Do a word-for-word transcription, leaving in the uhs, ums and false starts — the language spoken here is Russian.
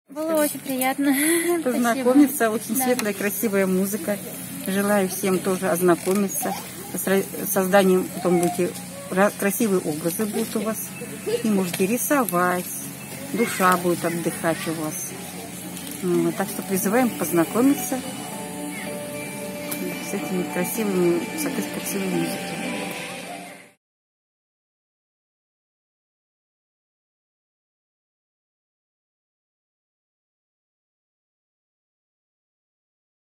Было очень приятно. Познакомиться, Спасибо. Очень да. светлая, красивая музыка. Желаю всем тоже ознакомиться с созданием, потом будете, красивые образы будут у вас. И можете рисовать, душа будет отдыхать у вас. Вот, так что призываем познакомиться с этими красивыми, с этой красивой музыкой.